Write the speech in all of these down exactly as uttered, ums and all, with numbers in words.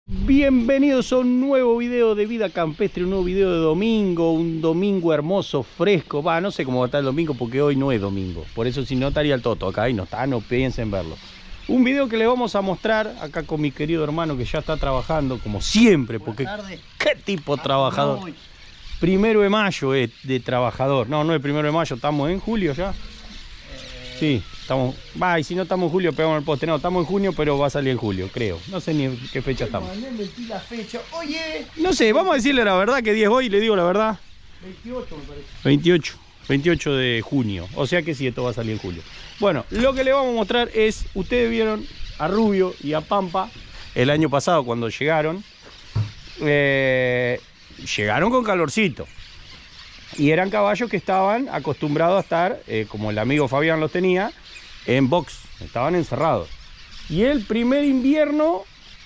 Bienvenidos a un nuevo video de vida campestre, un nuevo video de domingo, un domingo hermoso, fresco. Va, no sé cómo va a estar el domingo porque hoy no es domingo. Por eso si no estaría el Toto acá y no está, no piensen verlo. Un video que le vamos a mostrar acá con mi querido hermano que ya está trabajando como siempre. Porque qué tipo trabajador. Primero de mayo es de trabajador. No, no es primero de mayo, estamos en julio ya. Sí, estamos. Va, y si no estamos en julio, pegamos el poste. No, estamos en junio, pero va a salir en julio, creo. No sé ni en qué fecha estamos. La fecha. Oye. No sé, vamos a decirle la verdad que día es hoy, le digo la verdad. veintiocho me parece. veintiocho, veintiocho de junio. O sea que sí, esto va a salir en julio. Bueno, lo que le vamos a mostrar es, ustedes vieron a Rubio y a Pampa el año pasado cuando llegaron. Eh, llegaron con calorcito. Y eran caballos que estaban acostumbrados a estar, eh, como el amigo Fabián los tenía, en box. Estaban encerrados. Y el primer invierno,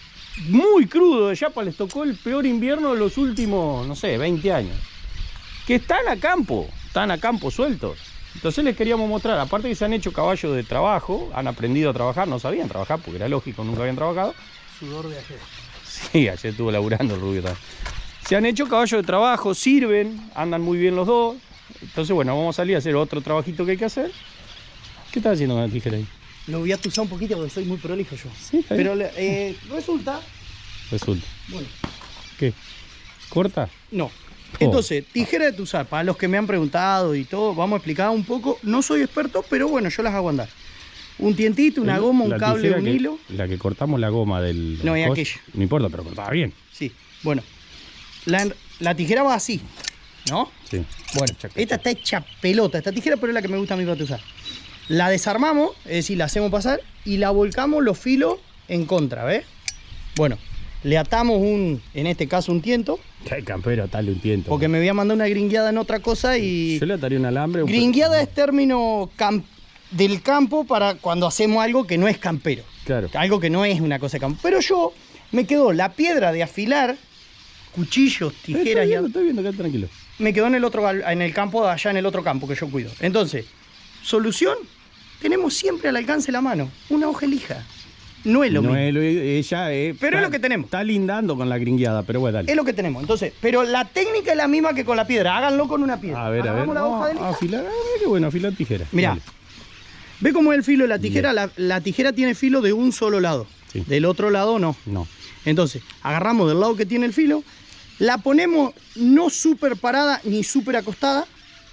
muy crudo de Yapa, les tocó el peor invierno de los últimos, no sé, veinte años. Que están a campo, están a campo sueltos. Entonces les queríamos mostrar, aparte que se han hecho caballos de trabajo, han aprendido a trabajar, no sabían trabajar porque era lógico, nunca habían trabajado. Sudor de ayer. Sí, ayer estuvo laburando el Rubio también. Se han hecho caballos de trabajo, sirven, andan muy bien los dos. Entonces, bueno, vamos a salir a hacer otro trabajito que hay que hacer. ¿Qué estás haciendo con la tijera ahí? Lo voy a tuzar un poquito porque soy muy prolijo yo. Sí, pero eh, resulta... Resulta. Bueno. ¿Qué? ¿Corta? No. Oh. Entonces, tijera de tuzar, para los que me han preguntado y todo, vamos a explicar un poco. No soy experto, pero bueno, yo las hago andar. Un tientito, una goma, un cable, un que, hilo. La que cortamos la goma del... No, es coche, aquella. No importa, pero cortaba bien. Sí, bueno. La, la tijera va así, ¿no? Sí. Bueno, esta está hecha pelota, esta tijera, pero es la que me gusta a mí para usar. La desarmamos, es decir, la hacemos pasar y la volcamos los filos en contra, ¿ves? Bueno, le atamos un, en este caso un tiento. Qué campero, dale un tiento. Porque me voy a mandar una gringueada en otra cosa y... Yo le ataría un alambre. Un gringueada es término camp del campo para cuando hacemos algo que no es campero. Claro. Algo que no es una cosa de campo. Pero yo me quedó la piedra de afilar, cuchillos, tijeras... Estoy viendo, y... estoy viendo, quédate tranquilo. Me quedó en el otro, en el campo, allá en el otro campo que yo cuido. Entonces, solución, tenemos siempre al alcance de la mano una hoja lija. No es lo no mismo. Es lo, ella es, pero está, es lo que tenemos. Está lindando con la gringueada, pero bueno, dale. Es lo que tenemos. Entonces, pero la técnica es la misma que con la piedra. Háganlo con una piedra. A ver, Hagamos a ver. la No, hoja de lija. afilar, ah, qué bueno, afilar tijera. Mirá. Dale. ¿Ve cómo es el filo de la tijera? La, la tijera tiene filo de un solo lado. Sí. Del otro lado no. No. Entonces, agarramos del lado que tiene el filo, la ponemos no súper parada ni súper acostada.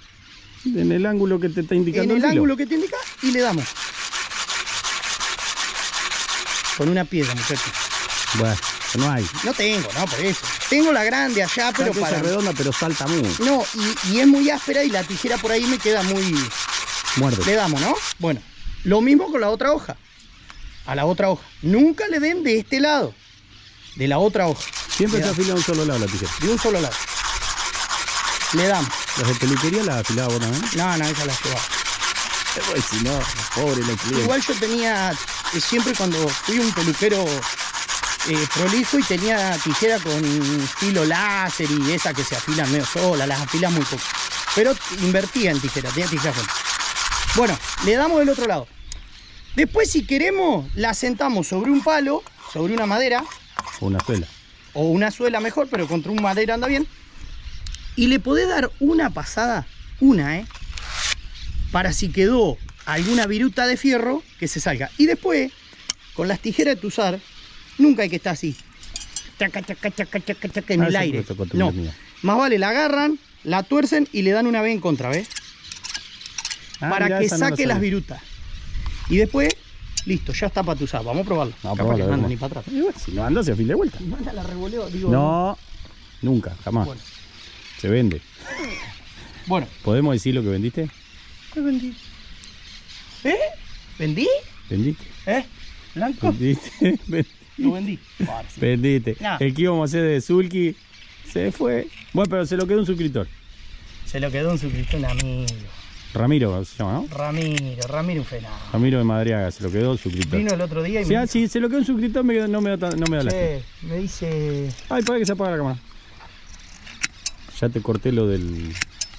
En el ángulo que te está indicando En el, el filo. ángulo que te indica y le damos. Con una piedra, muchachos. Bueno, no hay. No tengo, no, por eso. Tengo la grande allá, pero Claro, para... es redonda, pero salta mucho. No, y, y es muy áspera y la tijera por ahí me queda muy... Muerde. Le damos, ¿no? Bueno, lo mismo con la otra hoja. A la otra hoja. Nunca le den de este lado. De la otra hoja. Siempre se afila de un solo lado la tijera. De un solo lado. Le damos. ¿Las de peluquería las afilaba vos también? No, no, esa la llevaba. Pues si no, pobre la cliente. Igual yo tenía, eh, siempre cuando fui un peluquero eh, prolijo y tenía tijera con filo láser y esa que se afilan medio sola, las afilas muy poco. Pero invertía en tijera, tenía tijera con. Bueno, le damos del otro lado. Después, si queremos, la sentamos sobre un palo, sobre una madera. O una suela. O una suela mejor, pero contra un madera anda bien. Y le podés dar una pasada, una, ¿eh? Para si quedó alguna viruta de fierro, que se salga. Y después, con las tijeras de tuzar, nunca hay que estar así. Chaca, chaca, chaca, chaca, chaca, en Ah, el eso aire. fue tu No, mía. más vale la agarran, la tuercen y le dan una vez en contra, ¿ves? Ah, Para mirá, que esa no la saque las sabía. virutas. Y después, listo, ya está para tuzar. Vamos a probarlo. Vamos a Capaz que probarlo, no anda a ver ni cómo. para atrás. Y bueno, si no anda, se afila de vuelta. Manda la revoleo, digo. No, nunca, jamás. Bueno. Se vende. Bueno. ¿Podemos decir lo que vendiste? ¿Qué vendí? ¿Eh? ¿Vendí? ¿Vendiste? ¿Eh? ¿Blanco? ¿Vendiste? Lo vendí. Vale, sí. Vendiste. No. El que íbamos a hacer de Zulki se fue. Bueno, pero se lo quedó un suscriptor. Se lo quedó un suscriptor, un amigo. Ramiro se llama, ¿no? Ramiro, Ramiro un fenómeno. Ramiro de Madriaga, se lo quedó un suscriptor. Vino el otro día y Sí, me ah, dijo, sí, se lo quedó un suscriptor, me quedó- no me da, no me da lástima. che, me dice... Ay, para que se apaga la cámara. Ya te corté lo del...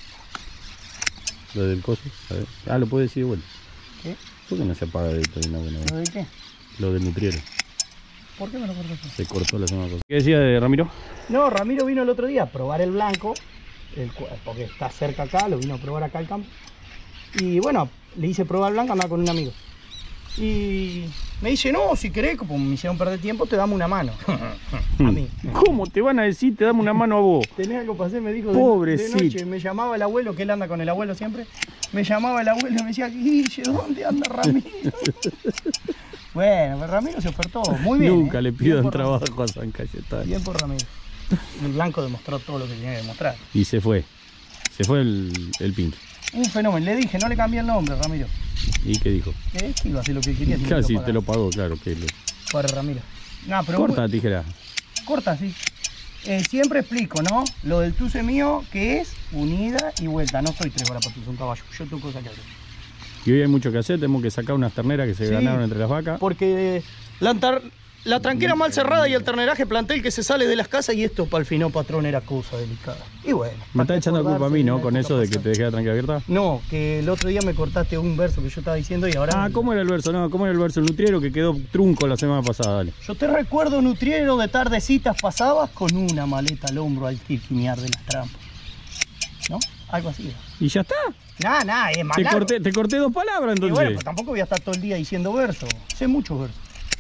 Lo del coso. A ver. Ah, lo puedes decir de vuelta. ¿Qué? ¿Por qué no se apaga de esto de una buena vez? ¿Lo de qué? Lo del nutriero. ¿Por qué me lo cortaste? Se cortó la semana pasada. ¿Qué decía de Ramiro? No, Ramiro vino el otro día a probar el blanco, el, porque está cerca acá, lo vino a probar acá al campo. Y bueno, le hice probar el blanco, andaba con un amigo. Y me dice, no, si querés, como me hicieron perder tiempo, te damos una mano. A mí. ¿Cómo te van a decir te damos una mano a vos? Tenés algo para hacer, me dijo. Pobrecito. De, de noche me llamaba el abuelo, que él anda con el abuelo siempre. Me llamaba el abuelo y me decía, Guille, ¿dónde anda Ramiro? Bueno, pues Ramiro se ofertó, muy bien. Nunca ¿eh? le pidan Bien trabajo Ramiro. a San Cayetano. Bien por Ramiro. El blanco demostró todo lo que tenía que demostrar. Y se fue. Se fue el, el Pinto. Un fenómeno. Le dije, no le cambié el nombre, Ramiro. ¿Y qué dijo? Eh, que iba a hacer lo que quería. si Casi me te lo pagó, claro. Que le... Para Ramiro. No, pero Corta muy- la tijera. Corta, sí. Eh, siempre explico, ¿no? Lo del tuce mío, que es unida y vuelta. No soy tres horas para tuce, un caballo. Yo tengo cosas que hacer. Y hoy hay mucho que hacer. Tenemos que sacar unas terneras que se Sí. ganaron entre las vacas. Porque la, tar- la tranquera mal cerrada y el terneraje plantel que se sale de las casas y esto para el fino patrón era cosa delicada. Y bueno. Me ¿para está qué echando culpa a acordarse mí, de ¿no? la Con época eso de que pasada? te dejé la tranquera abierta. No, que el otro día me cortaste un verso que yo estaba diciendo y ahora... Ah, ¿cómo era el verso? No, ¿cómo era el verso? El nutriero que quedó trunco la semana pasada, dale. Yo te recuerdo, nutriero, de tardecitas pasabas con una maleta al hombro al quirquinear de las trampas. ¿No? Algo así. Y ya está. Nada, nada, es más Te largo. corté, te corté dos palabras Y entonces. bueno, pues tampoco voy a estar todo el día diciendo versos. Sé muchos versos.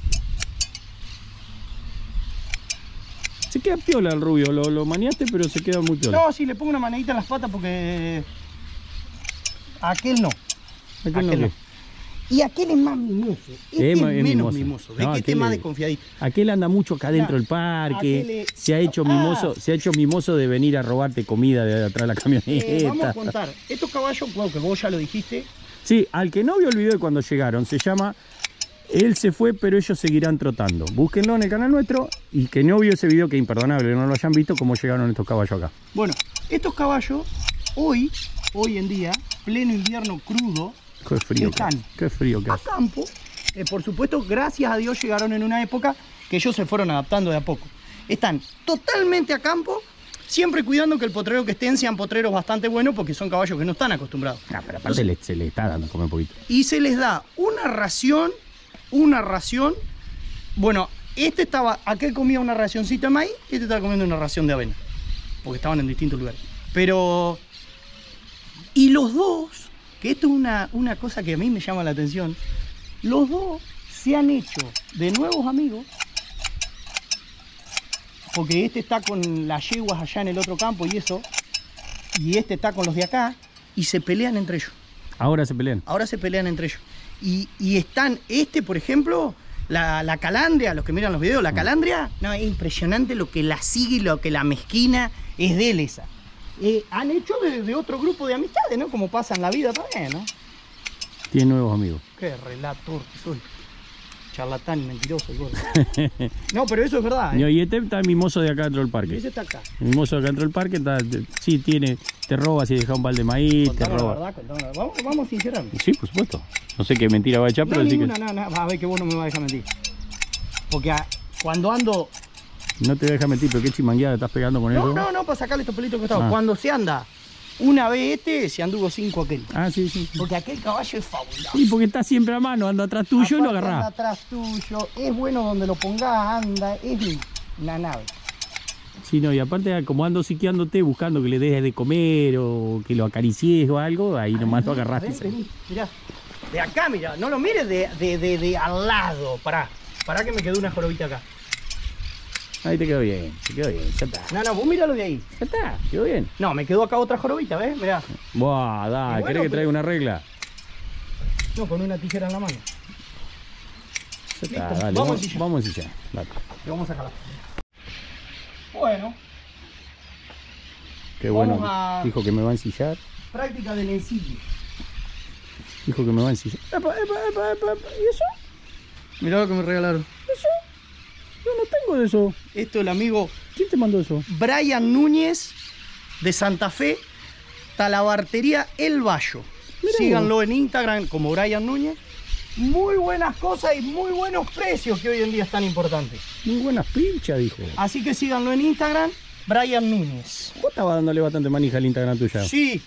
Se queda piola el rubio, lo, lo maniaste, pero se queda muy piola. No, sí, le pongo una manadita en las patas porque... Aquel no. Aquel no aquel qué. no. Y aquel es más mimoso. Este Es es, ma- es menos mimoso. mimoso. ¿Ves No, que este es aquel más es- desconfiadito? Aquel anda mucho acá dentro del aquel parque, es- se ha hecho Ah. mimoso, se ha hecho mimoso de venir a robarte comida de atrás de la camioneta. Eh, vamos a contar. Estos caballos, bueno, que vos ya lo dijiste, Sí, al que no vio el video de cuando llegaron, se llama Él se fue, pero ellos seguirán trotando. Búsquenlo en el canal nuestro y que no vio ese video, que es imperdonable, no lo hayan visto, cómo llegaron estos caballos acá. bueno, estos caballos, hoy, hoy en día, pleno invierno crudo, Qué frío, que, Están. qué frío que a hace. campo, eh, por supuesto, gracias a Dios llegaron en una época que ellos se fueron adaptando de a poco. Están totalmente a campo, siempre cuidando que el potrero que estén sean potreros bastante buenos porque son caballos que no están acostumbrados. Ah, pero aparte le- se le está dando a comer un poquito. Y se les da una ración, una ración, bueno, este estaba, aquel comía una racioncita de maíz, este estaba comiendo una ración de avena, porque estaban en distintos lugares. Pero, y los dos, que esto es una, una cosa que a mí me llama la atención, los dos se han hecho de nuevos amigos, porque este está con las yeguas allá en el otro campo y eso, y este está con los de acá, y se pelean entre ellos. Ahora se pelean. Ahora se pelean entre ellos. Y, y están, este por ejemplo, la, la calandria, los que miran los videos, la calandria, no, es impresionante lo que la sigue y lo que la mezquina es de él esa. Eh, han hecho de, de otro grupo de amistades, ¿no? Como pasa en la vida también, ¿no? Tiene nuevos amigos. Qué relator que soy. Charlatán y mentiroso, el gordo. No, pero eso es verdad, ¿eh? Y este está mimoso de acá dentro del Y parque. ese está acá. El mimoso de acá dentro del parque está, sí, tiene, te roba si deja un balde de maíz, te Contame la roba. verdad, contame la verdad. Vamos, vamos a sincerarnos. Sí, por supuesto. No sé qué mentira va a echar, pero No, sí ninguna, que no, no, va a ver que vos no me vas a dejar mentir. Porque a- cuando ando... no te deja mentir, pero qué chimangueada estás pegando con No, eso. no, no, para sacarle estos pelitos que estaba. Ah. Cuando se anda una vez este, se anduvo cinco aquel. Ah, sí, sí. Porque aquel caballo es fabuloso. Sí, porque está siempre a mano, anda atrás tuyo y lo Aparte anda agarrás. atrás tuyo, es bueno donde lo pongas, anda, es una nave. Sí, no, y aparte como ando siqueándote, buscando que le des de comer o que lo acaricies o algo, ahí nomás lo agarrás. Ven, y se- vení, mirá. De acá, mirá, no lo mires de, de, de, de al lado. Pará, pará que me quedó una jorobita acá. Ahí te quedó bien, te quedó bien, ya está. No, no, vos míralo de ahí. Ya está, quedó bien. No, me quedó acá otra jorobita, ¿ves? Mirá. Buah, da, Y bueno, ¿querés que pero- traiga una regla? No, con una tijera en la mano. Ya está, Listo, dale, vamos vamos, en silla. vamos en silla, dale. Le vamos a sacarla. Bueno, Qué Vamos bueno, a- dijo que me va a ensillar, práctica del ensillo. dijo que me va a ensillar. Epa, epa, epa, epa, epa, ¿y eso? Mirá lo que me regalaron. ¿Eso? Yo no tengo de eso. Esto el amigo ¿Quién te mandó eso? Brian Núñez de Santa Fe, Talabartería El Bayo. Mirá Síganlo vos. en Instagram como Brian Núñez. Muy buenas cosas y muy buenos precios que hoy en día es tan importantes. Muy buenas pinchas, dijo. Así que síganlo en Instagram, Brian Núñez. Vos estabas dándole bastante manija al Instagram tuya. Sí,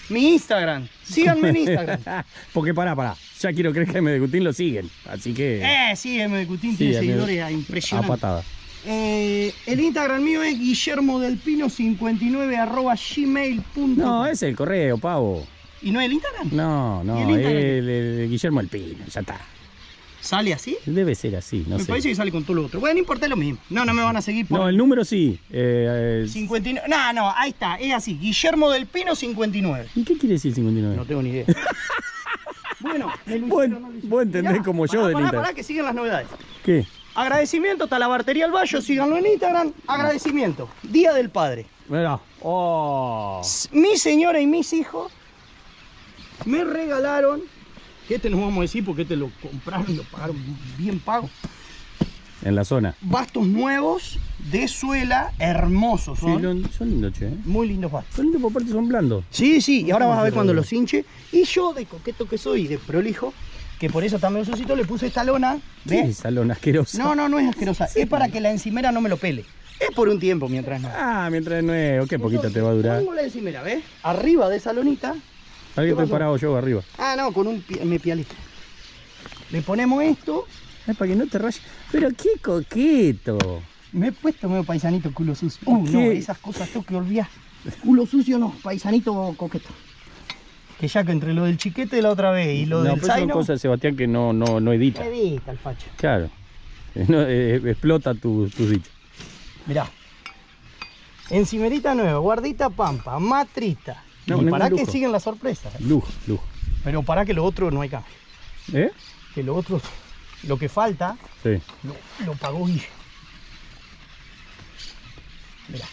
Mi Instagram. Síganme en Instagram. Porque pará, pará. Ya quiero creer que M de Cutín lo siguen. Así que. Eh, sí, M de Cutín tiene sí, seguidores a impresionantes. A patada. Eh, el Instagram mío es Guillermo del Pino cincuenta y nueve arroba gmail punto com. No, ese es el correo, pavo. ¿Y no es el Instagram? No, no, ¿Y el el, Instagram? el, el Guillermo El Pino, ya está. ¿Sale así? Debe ser así, no me sé. parece que sale con todo lo otro. Bueno, no importa, es lo mismo. No, no me van a seguir por... No, el número sí. Eh, eh, cincuenta y nueve. No, no, ahí está, es así. Guillermo del Pino cincuenta y nueve. ¿Y qué quiere decir cincuenta y nueve? No tengo ni idea. Bueno, me lo Vos, hicieron, no lo hicieron. vos entendés Mirá, como yo pará, del pará, Instagram. pará, que siguen las novedades. ¿Qué? Agradecimiento, Talabartería El Bayo, síganlo en Instagram. Agradecimiento, Día del Padre. Mirá. Oh. Mi señora y mis hijos me regalaron, que este no vamos a decir porque este lo compraron y lo pagaron bien pago, En la zona. bastos nuevos de suela, hermosos Sí, son. lo- son lindos, che. ¿eh? Muy lindos bastos. Son lindos por parte, son blandos. Sí, sí, y ahora vas a ver cuando los hinche. Y yo, de coqueto que soy, de prolijo, que por eso también suscito, le puse esta lona. ¿Qué ¿Ves? es salón asqueroso? No, no, no es asquerosa. Es para que la encimera no me lo pele. Es por un tiempo mientras no. Ah, mientras es nuevo, qué poquito te va a durar. Pongo la encimera, ¿ves? Arriba de esa lonita. Alguien ¿Qué pasó? preparado yo arriba. Ah, no, con un pie, me pialito. Le ponemos esto. Es para que no te rayes. Pero qué coqueto. Me he puesto medio paisanito culo sucio. Uh, no, ¿Qué? esas cosas tengo que olvidar. Culo sucio no, paisanito coqueto. Que ya que entre lo del chiquete de la otra vez y lo No, del pero son zaino, cosas, Sebastián, que no, no, no edita. edita el facho. Claro. No, eh, explota tus tu dichos. Mirá. Encimerita nueva, guardita pampa, matrita. No, y ningún para que lujo. siguen las sorpresas. Lujo, lujo. Pero para que lo otro no hay cambio. ¿Eh? Que lo otro, lo que falta, Sí. lo, lo pagó Guille. Mirá.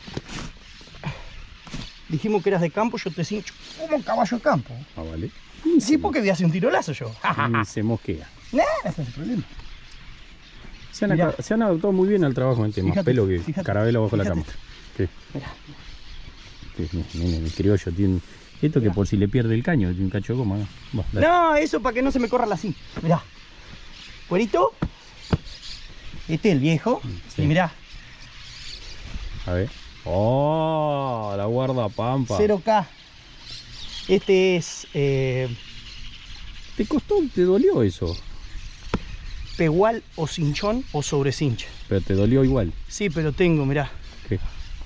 Dijimos que eras de campo, yo te cincho como un caballo de campo. Ah, vale. Sí, porque voy a hacer un tirolazo yo. Ni se mosquea. Nada, ese es el problema. Se han, Mirá. aca- se han adaptado muy bien al trabajo, gente. Más Fíjate, pelo que fíjate, carabela bajo la fíjate. cama. ¿Qué? Mirá. ¿Qué? Nene, el criollo tiene... Esto que Mirá. por si le pierde el caño, tiene un cacho de goma. ¿no? Va, dale. No, eso para que no se me corra la así. Mirá. Cuerito. Este es el viejo. Sí. Y mirá, A ver. ¡Oh! La guarda pampa. cero K. Este es eh, ¿Te costó? ¿Te dolió eso? pegual o cinchón o sobrecincha. Pero te dolió igual. Sí, pero tengo, mirá. ¿Qué?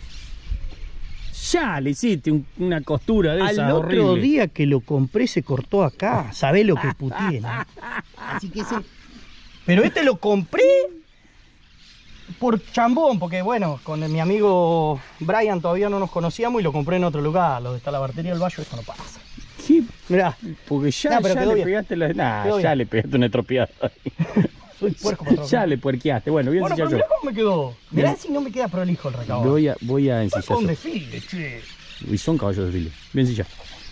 Ya le hiciste un- una costura de Al esas otro horrible. día que lo compré se cortó acá. ¿Sabés lo que putié, no? Así que ese... Pero este lo compré por chambón, porque bueno, con mi amigo Brian todavía no nos conocíamos y lo compré en otro lugar. Lo de Talabartería del Bayo, esto no pasa. ¿Qué? Mirá, Porque ya, No, pero ya quedó le bien. pegaste la... Nah, Quedó ya bien. le pegaste una estropeada. soy puerco para Ya le puerqueaste. Bueno, voy a Bueno, pero ensillar mirá yo. cómo me quedó. Mirá Bien. si no me queda prolijo el recabado. Voy a, voy a Fue ensillar con yo. desfile, che. Y son caballos de file. Bien ensillar.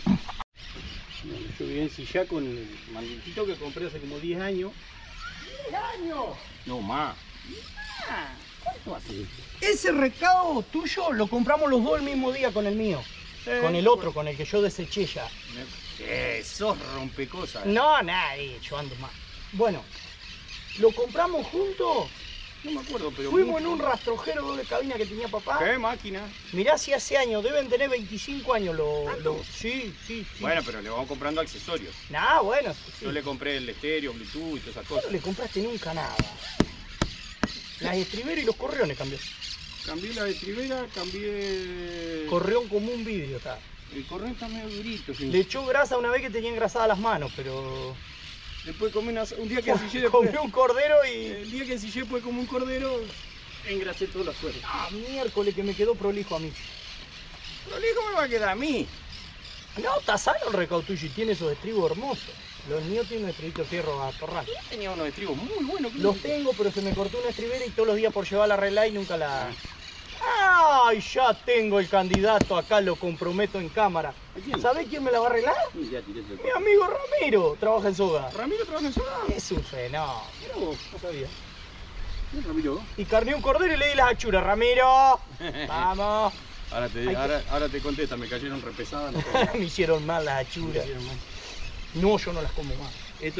Yo voy a ensillar con el manditito que compré hace como diez años. ¡diez años! No, más. ¿Cuánto hace? Ese recado tuyo lo compramos los dos el mismo día con el mío. Con el otro, con el que yo deseché ya. ¿Qué? Sos rompecosas. No, nadie, yo ando más. Bueno, lo compramos juntos. No me acuerdo, pero... Fuimos en un rastrojero doble cabina que tenía papá. ¿Qué máquina? Mirá si hace años, deben tener veinticinco años los... Lo... Sí, sí, sí. Bueno, pero le vamos comprando accesorios. Nah, bueno, sí, sí. Yo le compré el estéreo, Bluetooth y todas esas No cosas. le compraste nunca nada. Las estriberas y los correones cambió. Cambié la de tribera, cambié... Correón como un vidrio, está. El correo está medio durito. Sí. Le echó grasa una vez que tenía engrasadas las manos, pero... Después comí una... un día que ensillé después... Comió un cordero y... El día que ensillé después como un cordero, engrasé todas las suelas. Ah, miércoles que me quedó prolijo a mí. Prolijo me va a quedar a mí. No, está sano el recaudo tuyo y tiene esos estribos hermosos. Los míos tienen un estribito de fierro a torral. Tenía unos estribos muy buenos. ¿qué Los dices? tengo, pero se me cortó una estribera y todos los días por llevarla a arreglar y nunca la... ¡Ay! Ya tengo el candidato acá, lo comprometo en cámara. ¿A quién? ¿Sabés quién me la va a arreglar? Sí, ya tiré todo. Mi amigo Ramiro, trabaja en Soga. Ramiro trabaja en soda. Es un fenómeno. Mira vos. No sabía. Mira, Ramiro. Y carné un cordero y le di las achuras. Ramiro, vamos. Ahora te, Hay que- ahora, ahora te contesta, me cayeron repesadas. No sé. Me hicieron mal las Me achuras. hicieron mal. No, yo no las como más. Esto,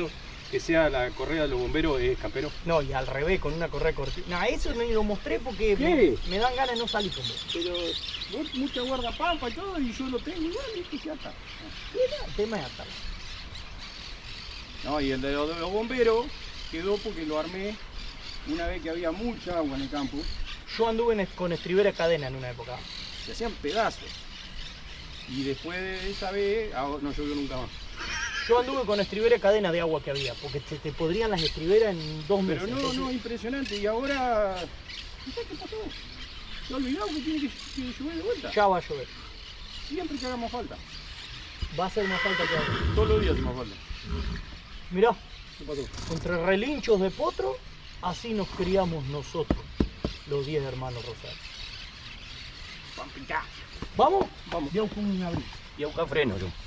que sea la correa de los bomberos es campero? No, y al revés, con una correa cortita. No, eso no lo mostré porque me, me dan ganas de no salir con vos. Pero vos mucha guardapampa y todo, y yo lo tengo igual, y se ata. Sí, no, el tema es atarlo. No, y el de los, de los bomberos quedó porque lo armé una vez que había mucha agua en el campo. Yo anduve en, con estribera cadena en una época. Se hacían pedazos. Y después de esa vez, ah, no llovió nunca más. Yo anduve con estribera cadena de agua que había, porque te, te podrían las estriberas en dos meses. Pero no, entonces... no, impresionante. Y ahora, no sé qué pasó. Se ha olvidado que tiene que, que llover de vuelta. Ya va a llover. Siempre que hagamos falta. Va a hacer más falta que ahora. Todos los días hacemos falta. Mirá, ¿Qué pasó? entre relinchos de potro, así nos criamos nosotros, los diez hermanos Rosario. ¿Vamos? Vamos. Ya busco un abrigo. Y a buscar freno yo.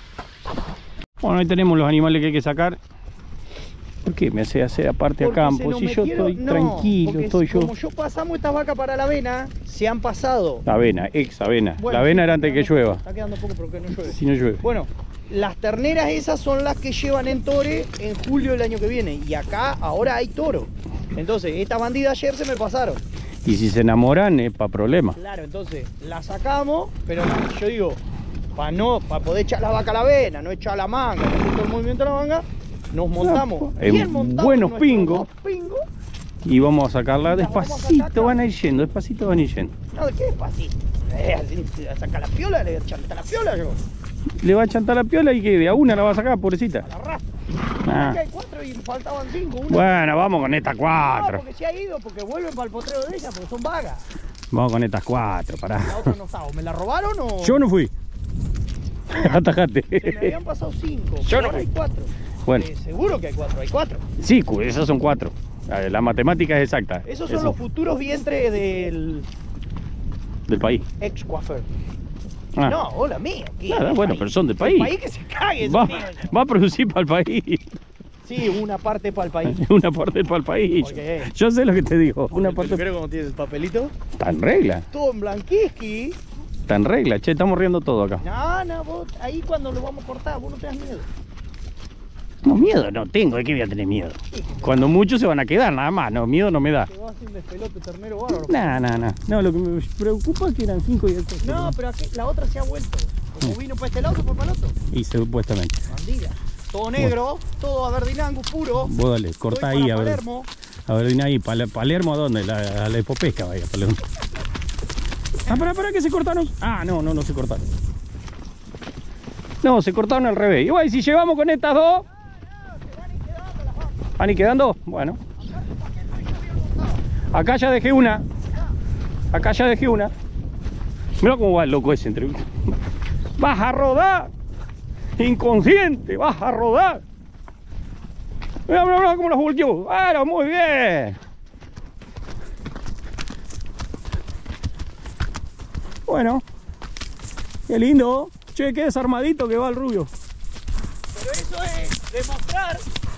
Bueno, ahí tenemos los animales que hay que sacar. ¿Por qué me hace hacer aparte Porque a campo? se Si nos yo metieron- estoy no, tranquilo, porque estoy yo. Como yo pasamos estas vacas para la avena, se han pasado. La avena, ex avena. Bueno, la avena sí, era antes que está quedando- llueva. Está quedando poco porque no llueve. Si no llueve. Bueno, las terneras esas son las que llevan en tore en julio del año que viene. Y acá ahora hay toro. Entonces, estas bandidas ayer se me pasaron. Y si se enamoran es para problemas. Claro, entonces las sacamos, pero yo digo, para no, para poder echar la vaca a la avena, no echar la manga, no hacer todo el movimiento de la manga, nos montamos. en bien montados buenos nuestros pingos. dos pingos. Y vamos a sacarla Las vamos a despacito, sacar. van a ir yendo, despacito van a ir yendo. No, ¿de qué despacito? Eh, así, a sacar la piola, le chanta la piola yo, Le va a chantar la piola y que de a una la va a sacar, pobrecita. a la raza. Ah. Aquí hay cuatro y faltaban cinco. Una. Bueno, vamos con estas No, cuatro. porque se ha ido, porque vuelven para el potrero de ella, porque son vagas. Vamos con estas cuatro, La pará. otra no estaba, ¿me la robaron o...? Yo no fui. Atajate. Se me habían pasado cinco, Yo pero no ahora fui. hay cuatro. Bueno. Eh, seguro que hay cuatro, hay cuatro. Sí, cu- esas son cuatro. La la matemática es exacta. Esos son Eso, los futuros vientres del del país. ex coiffeur. Ah. No, hola mía. ¿qué? Nada, El bueno, país. pero son del El país. país que se cague. Va, esos niños. va a producir para el país. Sí, una parte para el país. Una parte para el país. Porque, Yo sé lo que te digo. Una parte Pero como tienes el papelito, está en regla. todo en blanquisqui. Está en regla. Che, estamos riendo todo acá. No, no, vos, ahí cuando lo vamos a cortar, vos no te das miedo. No, miedo no tengo. ¿De qué voy a tener miedo? Cuando muchos se van a quedar, nada más. No, miedo no me da. Te vas a hacer despelote ternero bárbaro. No, no, no. No, lo que me preocupa es que eran cinco y después. No, pero aquí la otra se ha vuelto. Como vino para este lado, se fue para el otro. Y supuestamente. Bandida. Todo negro, todo averdinango puro. Vos dale, cortá Voy ahí, para a ver. Palermo. A ver, vine ahí. Pal- ¿Palermo a dónde? La- a la Hipopesca vaya, Palermo. Ah, pará, pará, que se cortaron. Ah, no, no, no se cortaron. No, se cortaron al revés. Igual, y si llevamos con estas dos. ¿Van y quedando? Bueno. Acá ya dejé una. Acá ya dejé una. Mira cómo va el loco ese entre. ¡Vas a rodar! ¡Inconsciente! ¡Vas a rodar! Mira, mira, mira cómo los volteó. ¡Bueno, muy bien! Bueno. Qué lindo. Che, qué desarmadito que va el rubio. Pero eso es demostrar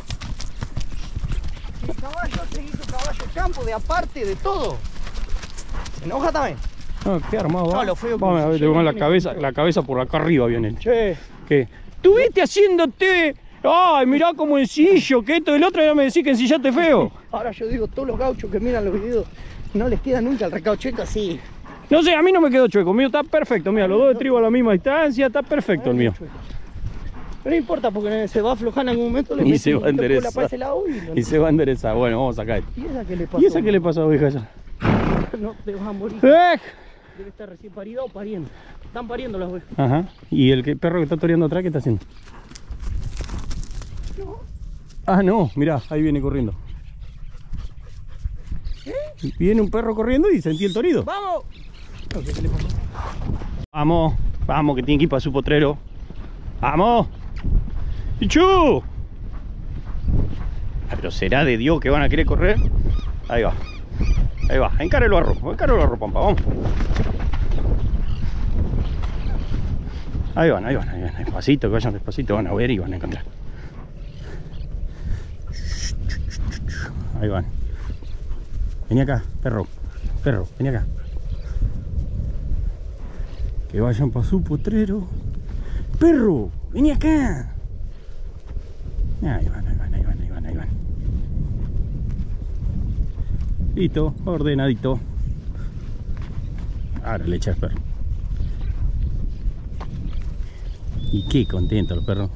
que el caballo se hizo caballo campo de aparte de todo. ¿Se enoja también? No, qué armado va. No, lo feo que Vamos a se ver, te llena pongo la tiene cabeza, que- la cabeza por acá arriba viene. Che, ¿Qué? ¿Tuviste haciéndote? Ay, mirá como ensillo, que esto y el otro ya me decís que ensillaste feo. ahora yo digo, todos los gauchos que miran los videos no les queda nunca el recado checo así. No sé, a mí no me quedó chueco, el mío está perfecto, mira, los dos de trigo a la misma distancia, está perfecto el mío. Pero no importa porque se va a aflojar en algún momento, le Y mete se un va a poquito de cola enderezar. para ese lado y, lo- Y se va a enderezar, bueno, vamos a sacar esto. ¿Y esa qué le pasó? ¿Y esa qué le pasó a oveja esa? No, te vas a morir. ¡Eh! Debe estar recién parida o pariendo. Están pariendo las ovejas. Ajá, ¿y el que- perro que está toreando atrás qué está haciendo? Ah, no, mirá, ahí viene corriendo. ¿Qué? Viene un perro corriendo y sentí el torido. ¡Vamos! No sé qué le pasó. Vamos, vamos, que tiene que ir para su potrero. ¡Vamos! ¡Pichu! Pero será de Dios que van a querer correr. Ahí va. Ahí va. Encárelo a ropa. Encárelo a ropa, pampa. Vamos. Ahí van, ahí van, ahí van. Despacito, que vayan despacito. Van a ver y van a encontrar. Ahí van. Vení acá, perro. Perro, vení acá. Que vayan para su potrero. ¡Perro! ¡Vení acá! Ahí van, ahí van, ahí van. Listo, ordenadito. Ahora le echa el perro. Y qué contento el perro.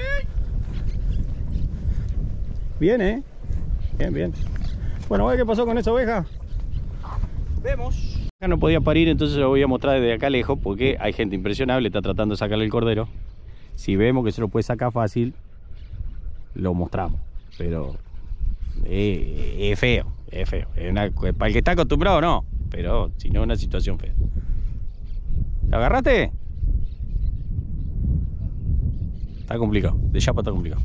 Bien, ¿eh? Bien, bien. Bueno, ¿qué pasó con esa oveja? Vemos. Acá no podía parir, entonces lo voy a mostrar desde acá lejos, porque hay gente impresionable, está tratando de sacarle el cordero. Si vemos que se lo puede sacar fácil, lo mostramos. Pero es, es feo, es feo. Es una, para el que está acostumbrado no, pero si no es una situación fea. ¿La agarraste? Está complicado, de chapa está complicado.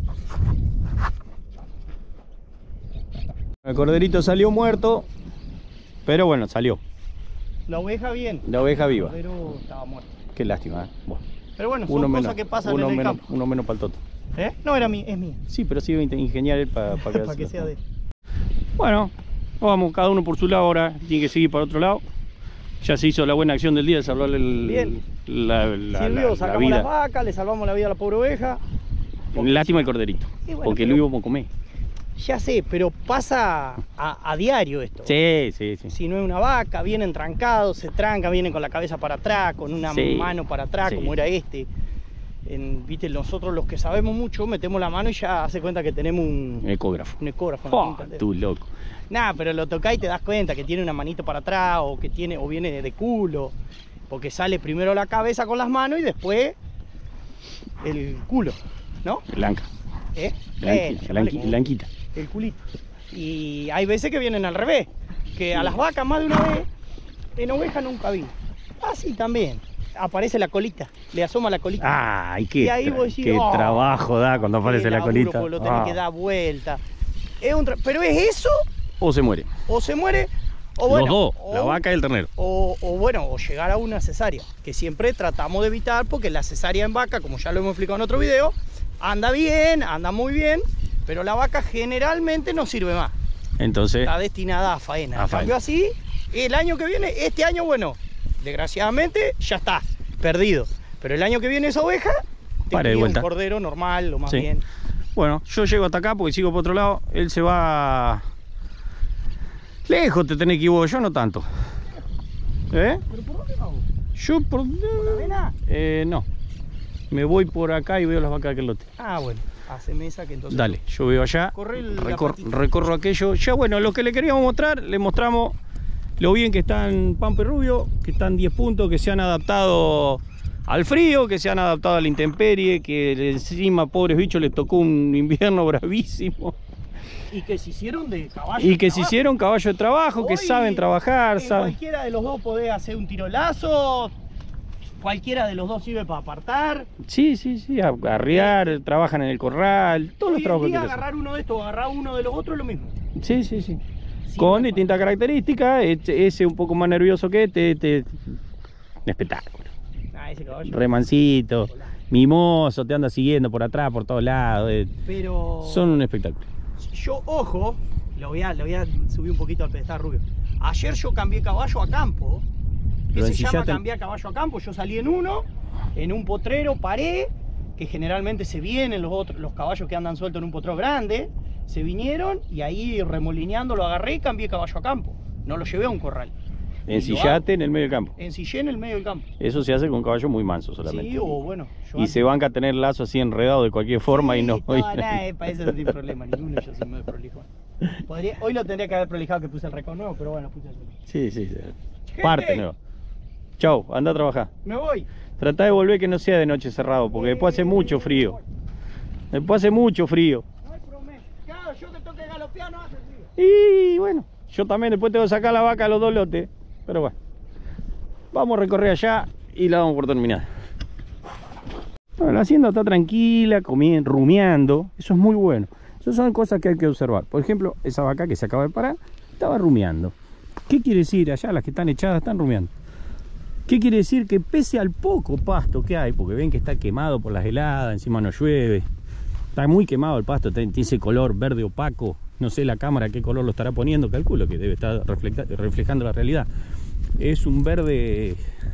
El corderito salió muerto, pero bueno, salió. La oveja bien. La oveja viva. El cordero estaba muerto. Qué lástima, ¿eh? Bueno, Pero bueno, son uno cosas menos, que pasan uno en el menos, campo. uno menos para el toto. ¿Eh? No era mía, es mía. Sí, pero sí ingeniar él para pa que, Para que sea de él. Bueno, vamos cada uno por su lado ahora, tiene que seguir para otro lado. Ya se hizo la buena acción del día de salvarle el, Bien. la, la, Sirvió, la, la sacamos vida. las vacas, le salvamos la vida a la pobre oveja. Lástima el corderito, Y bueno, porque pero- lo íbamos a comer. Ya sé, pero pasa a, a diario esto. Sí, sí, sí. Si no es una vaca, vienen trancados, se trancan, vienen con la cabeza para atrás, con una Sí, mano para atrás, sí. como era este. En, Viste, nosotros los que sabemos mucho, metemos la mano y ya hace cuenta que tenemos un, Ecógrafo. un ecógrafo en la Oh, punta del dedo. tú loco. Nah, pero lo tocás y te das cuenta que tiene una manito para atrás o que tiene o viene de, de culo. Porque sale primero la cabeza con las manos y después el culo, ¿no? Blanca. ¿Eh? Blanqui- Eh, llamale blanqui- como- blanquita. el culito. Y hay veces que vienen al revés, que a las vacas más de una vez, en oveja nunca vi. Así también. Aparece la colita, le asoma la colita. Ay, qué, Y ahí tra- vos decís, qué oh, trabajo da cuando aparece Qué la laburo, colita. porque lo tenés Ah. que dar vuelta. Es un tra- Pero es eso, O se muere. o se muere, o bueno. Los dos, o- la vaca y el ternero. O, o bueno, o llegar a una cesárea, que siempre tratamos de evitar, porque la cesárea en vaca, como ya lo hemos explicado en otro video, anda bien, anda muy bien, pero la vaca generalmente no sirve más. Entonces, Está destinada a faena. A En cambio faena. así, el año que viene, este año, bueno, desgraciadamente ya está, perdido. Pero el año que viene esa oveja, te Para de cría un vuelta. cordero normal, lo más Sí. bien. bueno, yo llego hasta acá porque sigo por otro lado. Él se va lejos, te tenés que ir vos, yo no tanto. ¿Eh? ¿Pero por dónde vamos? Yo por... ¿Por la avena? Eh, no. Me voy por acá y veo las vacas de aquel lote. Ah, bueno, haceme esa que entonces... Dale, yo veo allá, Corre el- la recor- patita. recorro aquello. Ya bueno, lo que le queríamos mostrar, le mostramos lo bien que están Pampa y Rubio, que están diez puntos, que se han adaptado al frío, que se han adaptado a la intemperie, que encima, pobres bichos, les tocó un invierno bravísimo. Y que se hicieron de caballo. Y de que se trabajo. hicieron caballo de trabajo, que Hoy, saben trabajar, En saben... cualquiera de los dos podés hacer un tirolazo, cualquiera de los dos sirve para apartar. Sí, sí, sí, a- arriar, trabajan en el corral, todos los Hoy en trabajos que día quieras. agarrar uno de estos, agarrar uno de los otros es lo mismo. Sí, sí, sí. Sí, Con bueno. distintas características, este- ese un poco más nervioso que este, este un espectáculo. Ah, ese caballo. Remancito, mimoso, te anda siguiendo por atrás, por todos lados. eh, Pero Son un espectáculo. yo, ojo, lo voy a, lo voy a subir un poquito al pedestal rubio. Ayer yo cambié caballo a campo. ¿Qué Lo se llama ensillaste en- cambiar caballo a campo? Yo salí en uno, en un potrero paré, que generalmente se vienen los otros, los caballos que andan sueltos en un potrero grande, se vinieron y ahí remolineando lo agarré y cambié caballo a campo. No lo llevé a un corral. Y lo Ensillate en el medio del campo. hago. Ensillé en el medio del campo. Eso se hace con caballo muy manso solamente. Sí, o bueno. yo Y antes- se banca a tener lazo así enredado de cualquier forma y no. Sí, no, nada, eh, para eso no tiene problema ninguno, yo soy muy prolijo. Podría- hoy lo tendría que haber prolijado que puse el récord nuevo, pero bueno, puse el récord. Sí, sí, sí. Parte nueva. Chau, anda a trabajar. Me voy. Tratá de volver que no sea de noche cerrado, porque después hace mucho frío. Después hace mucho frío. No hay promesa. Claro, yo que toque galopear no hace frío. Y bueno, yo también después tengo que sacar la vaca a los dos lotes. Pero bueno, vamos a recorrer allá y la vamos por terminar. Bueno, la hacienda está tranquila, comiendo, rumiando. Eso es muy bueno. Esas son cosas que hay que observar. Por ejemplo, esa vaca que se acaba de parar estaba rumiando. ¿Qué quiere decir? Allá las que están echadas están rumiando. ¿Qué quiere decir? Que pese al poco pasto que hay, porque ven que está quemado por las heladas, encima no llueve, está muy quemado el pasto, tiene ese color verde opaco, no sé la cámara qué color lo estará poniendo, calculo que debe estar reflecta- reflejando la realidad. Es un verde,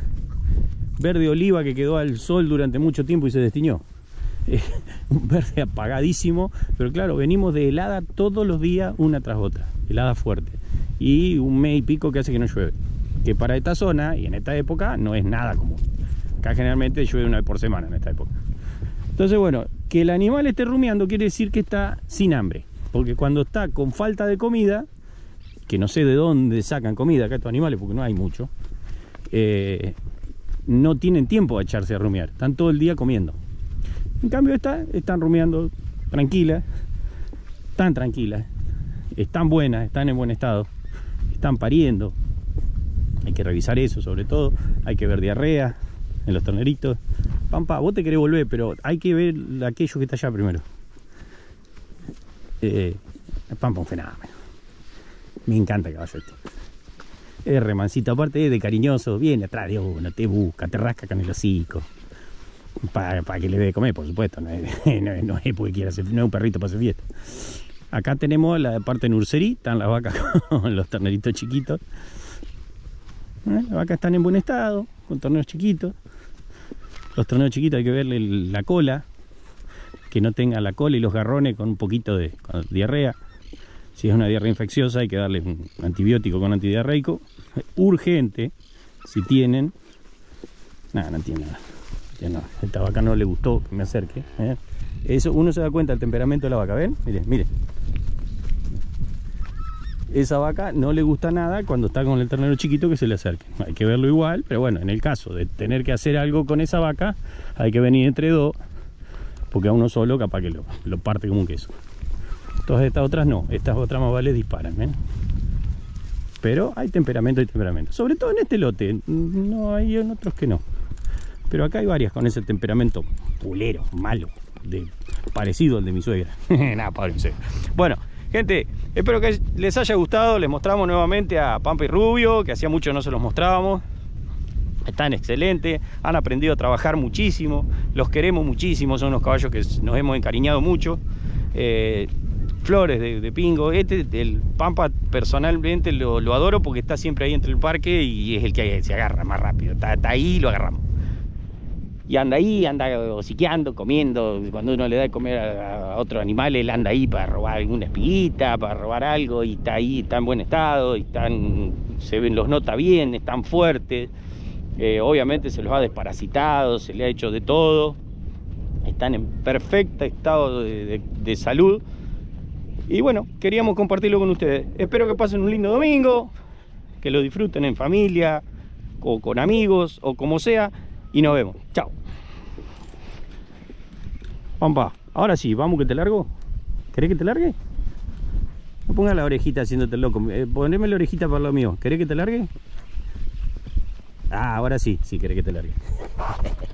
verde oliva que quedó al sol durante mucho tiempo y se destiñó. Eh, un verde apagadísimo, pero claro, venimos de helada todos los días, una tras otra, helada fuerte. y un mes y pico que hace que no llueve. Que para esta zona y en esta época no es nada común. Acá generalmente llueve una vez por semana en esta época. Entonces, bueno, que el animal esté rumiando quiere decir que está sin hambre. Porque cuando está con falta de comida, que no sé de dónde sacan comida acá estos animales, porque no hay mucho, eh, no tienen tiempo de echarse a rumiar. Están todo el día comiendo. En cambio, esta, están rumiando tranquilas, están tranquilas, están buenas, están en buen estado, están pariendo. Hay que revisar eso sobre todo. Hay que ver diarrea en los terneritos. Pampa, vos te querés volver, pero hay que ver aquello que está allá primero. Eh, Pampa, un fenómeno. Me encanta el caballo este. Es remancito, aparte es de cariñoso, viene atrás de uno, te busca, te rasca con el hocico. Para, para que le dé de comer, por supuesto. No es, no es, no es porque quiera hacer, no es un perrito para hacer fiesta. Acá tenemos la parte nursery, están las vacas con los terneritos chiquitos. ¿Eh? Las vacas están en buen estado, con terneros chiquitos. Los terneros chiquitos hay que verle la cola, que no tenga la cola y los garrones con un poquito de diarrea. Si es una diarrea infecciosa hay que darle un antibiótico con antidiarreico. Urgente, si tienen. Nada, no tiene nada. No, esta vaca no le gustó que me acerque. ¿eh? Eso uno se da cuenta del temperamento de la vaca, ¿ven? Miren, miren. Esa vaca no le gusta nada cuando está con el ternero chiquito que se le acerque. Hay que verlo igual, pero bueno, en el caso de tener que hacer algo con esa vaca, hay que venir entre dos, porque a uno solo capaz que lo, lo parte como un queso. Todas estas otras no, estas otras más vale disparan, ¿ven? Pero hay temperamento y temperamento. Sobre todo en este lote, no hay en otros que no. Pero acá hay varias con ese temperamento pulero, malo, de, parecido al de mi suegra. Nada, padre, mi suegra. Bueno, gente, espero que les haya gustado. Les mostramos nuevamente a Pampa y Rubio, que hacía mucho no se los mostrábamos. Están excelentes, han aprendido a trabajar muchísimo, los queremos muchísimo, son unos caballos que nos hemos encariñado mucho. Eh, Flores de, de Pingo, este, el Pampa personalmente lo, lo adoro porque está siempre ahí entre el parque y es el que se agarra más rápido, está, está ahí y lo agarramos. Y anda ahí, anda hociqueando, comiendo. Cuando uno le da de comer a, a otros animales, él anda ahí para robar alguna espiguita, para robar algo, y está ahí, está en buen estado, y están, se ven, los nota bien, están fuertes. Eh, obviamente se los ha desparasitado, se le ha hecho de todo. Están en perfecto estado de, de, de salud. Y bueno, queríamos compartirlo con ustedes. Espero que pasen un lindo domingo, que lo disfruten en familia, o con amigos, o como sea. Y nos vemos. Chao. Pampa, ahora sí, vamos que te largo. ¿Querés que te largue? No pongas la orejita haciéndote loco. Eh, poneme la orejita para lo mío. ¿Querés que te largue? Ah, ahora sí, sí querés que te largue.